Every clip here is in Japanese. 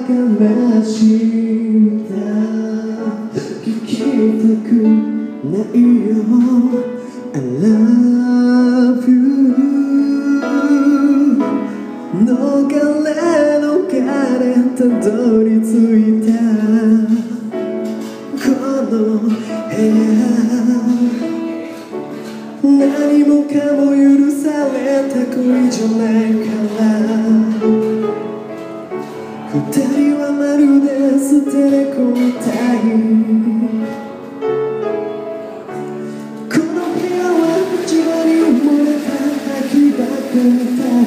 からした聞きたくないよ I love you 逃れたどり着いたこの部屋何もかも許された恋じゃないから二人はまるで捨て猫みたいこの部屋は内輪に埋もれた空き箱みた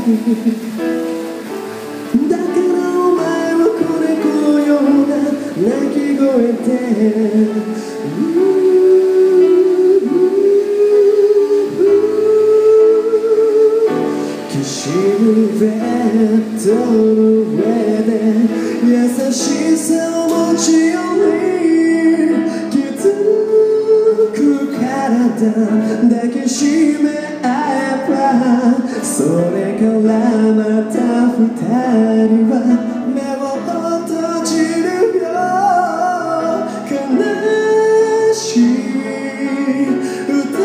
いだからお前は子猫のような鳴き声できしむベッドの上で優しさを持ち寄り気づく体抱きしめ合えばそれからまた二人は目を閉じるよ悲しい歌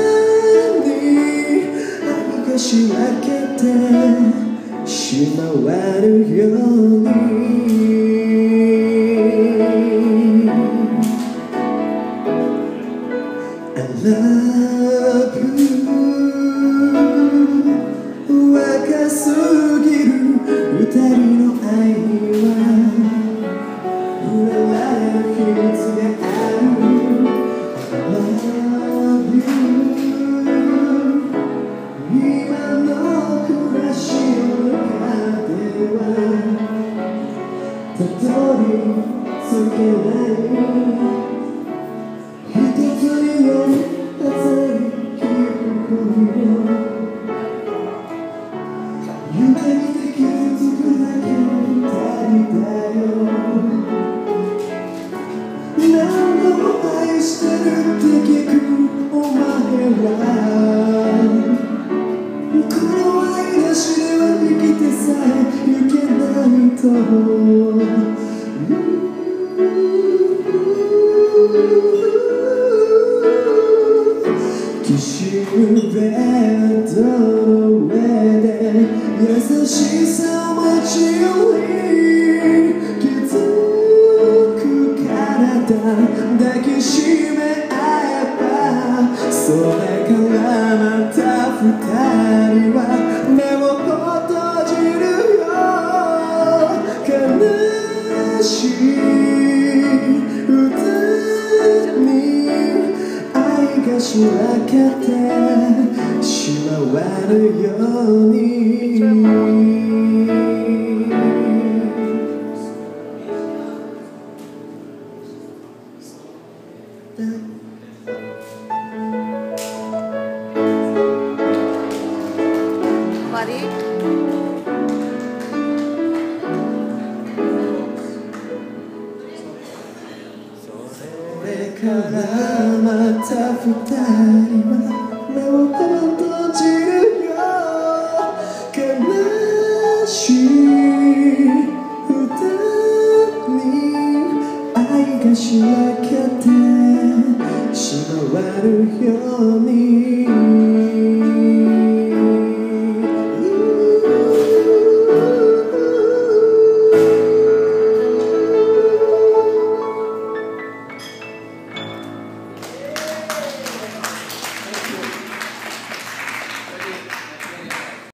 に愛がし分けてしまわるようにI love you 若すぎる二人の愛は裏られる秘密がある I love you 今の暮らしの中ではたどり着けない一つの浅い記憶を夢見て傷つくだけの二人だよ何度も愛してるって聞くお前はこの愛なしでは生きてさえいけないときしむベッドの上で優しさを持ち寄り気づく体抱きしめ合えばそれからまた二人は目を閉じるよ悲しい歌に愛がし分けてしまわるようにからまた二人は目を閉じるよ悲しい歌に愛がし分けてしまわるように